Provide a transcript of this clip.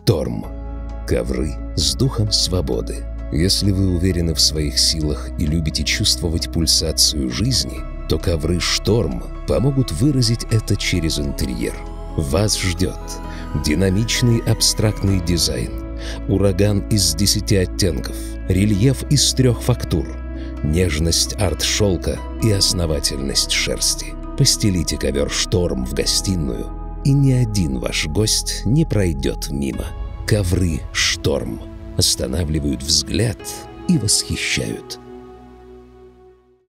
Шторм. Ковры с духом свободы. Если вы уверены в своих силах и любите чувствовать пульсацию жизни, то ковры «Шторм» помогут выразить это через интерьер. Вас ждет динамичный абстрактный дизайн, ураган из 10 оттенков, рельеф из 3 фактур, нежность арт-шелка и основательность шерсти. Постелите ковер «Шторм» в гостиную, и ни один ваш гость не пройдет мимо. Ковры «Шторм» останавливают взгляд и восхищают.